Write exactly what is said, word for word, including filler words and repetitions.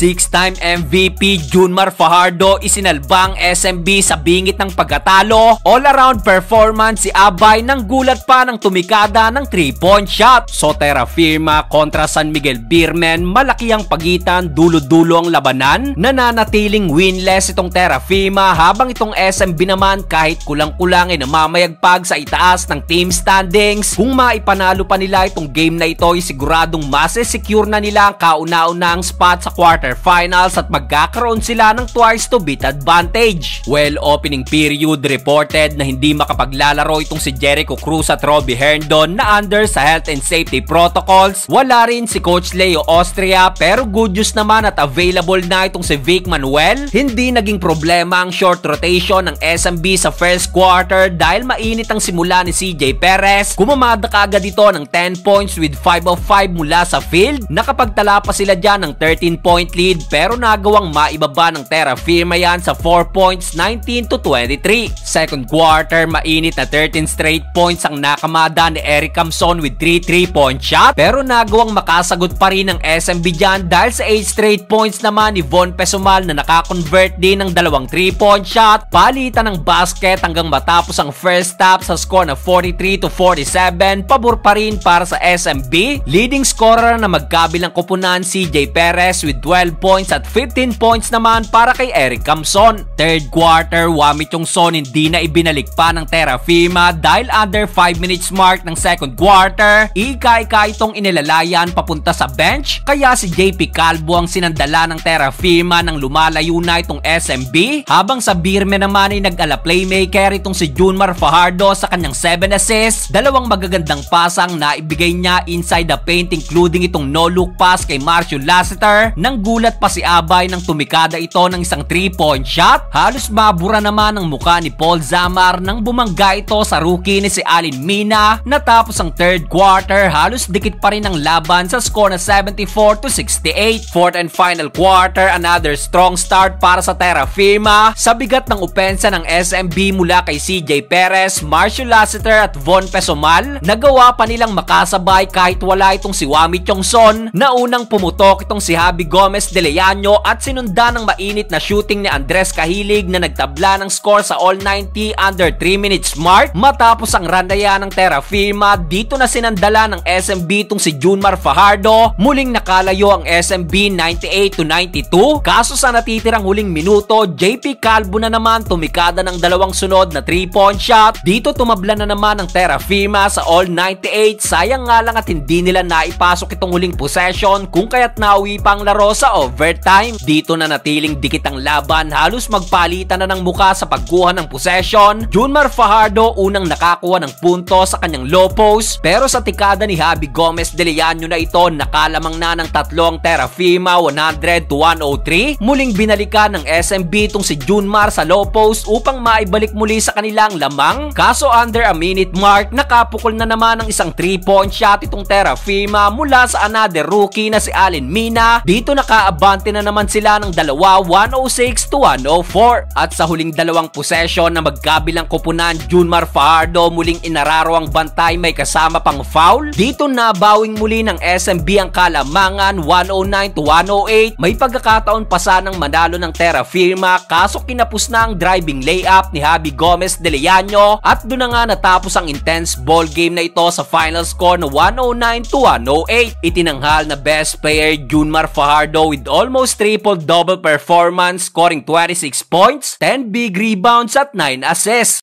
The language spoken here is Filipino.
Six-time M V P Junmar Fajardo isinalbang S M B sa bingit ng pagkatalo. All-around performance si Abay nang gulat pa ng tumikada ng three point shot. So Terra Firma kontra San Miguel Beermen, malaki ang pagitan, dulo-dulo ang labanan. Nananatiling winless itong Terra Firma habang itong S M B naman kahit kulang-kulang ay namamayagpag sa itaas ng team standings. Kung maipanalo pa nila itong game na ito ay siguradong masesecure na nila ang kauna-unang spot sa quarterfinals at magkakaroon sila ng twice to beat advantage. Well, opening period reported na hindi makapaglalaro itong si Jericho Cruz at Robbie Herndon na under sa health and safety protocols. Wala rin si Coach Leo Austria pero good news naman at available na itong si Vic Manuel. Hindi naging problema ang short rotation ng S M B sa first quarter dahil mainit ang simula ni C J Perez. Kumamada kaagad ito ng ten points with five of five mula sa field. Nakapagtala pa sila dyan ng thirteen point lead pero nagawang maibaba ng Terra Firma yan sa four points, nineteen to twenty-three. Second quarter, mainit na thirteen straight points ang nakamada ni Eric Camson with three three point shot pero nagawang makasagot pa rin ng S M B dyan dahil sa eight straight points naman ni Von Pesumal na nakakonvert din ng dalawang three point shot. Palitan ng basket hanggang matapos ang first half sa score na forty-three to forty-seven, pabor pa rin para sa S M B. Leading scorer na magkabilang kupunan C J Perez with twelve points at fifteen points naman para kay Eric Camson. Third quarter, Wami Chongson hindi na ibinalik pa ng Terra Firma dahil under five minutes mark ng second quarter, ika-ika itong inilalayan papunta sa bench kaya si J P Calvo ang sinandala ng Terra Firma nang lumalayo na itong S M B habang sa Beermen naman ay nag-ala playmaker itong si Junmar Fajardo sa kanyang seven assists, dalawang magagandang pasang na ibigay niya inside the paint including itong no-look pass kay Marcio Lassiter. Nang gulat pa si Abay nang tumikada ito ng isang three point shot. Halos mabura naman ang muka ni Paul Zamar nang bumangga ito sa rookie ni si Alin Mina. Natapos ang third quarter, halos dikit pa rin ang laban sa score na seventy-four to sixty-eight. Fourth and final quarter, another strong start para sa Terra Firma. Sa bigat ng opensa ng S M B mula kay C J Perez, Marcio Lassiter at Von Pesumal, nagawa pa nilang makasabay kahit wala itong si Wami Chongson na unang pumutok itong si Javi Gomez de Leaño at sinundan ng mainit na shooting ni Andres Cahilig na nagtabla ng score sa all ninety under three minutes mark. Matapos ang randaya ng Terra Firma, dito na sinandala ng S M B itong si Junmar Fajardo. Muling nakalayo ang S M B ninety-eight to ninety-two. Kaso sa natitirang huling minuto, J P Calvo na naman tumikada ng dalawang sunod na three point shot. Dito tumabla na naman ang Terra Firma sa all ninety-eight. Sayang nga lang at hindi nila naipasok itong huling possession kung kaya't nauwi pa ang laro sa overtime. Dito na natiling dikit ang laban, halos magpalitan na ng muka sa pagkuha ng possession. Junmar Fajardo unang nakakuha ng punto sa kanyang low post pero sa tikada ni Javi Gomez de Leaño na ito nakalamang na ng tatlo ang Terra Firma one hundred to one oh three. Muling binalikan ng S M B itong si Junmar sa low post upang maibalik muli sa kanilang lamang. Kaso under a minute mark, nakapukol na naman ng isang three point shot itong Terra Firma mula sa another rookie na si Alin Mina. Dito nakaabante na naman sila ng dalawa, one oh six to one oh four. At sa huling dalawang possession na magkabilang kupunan, Junmar Fajardo muling inararo ang bantay may kasama pang foul. Dito nabawing muli ng S M B ang kalamangan, one oh nine to one oh eight. May pagkakataon pa sanang manalo ng Terra Firma kaso kinapos na ang driving layup ni Javi Gomez de Leaño at doon na nga natapos ang intense ball game na ito sa final score na one oh nine to one oh eight. Itinanghal na best player Junmar Fajardo with almost triple-double performance, scoring twenty-six points, ten big rebounds at nine assists.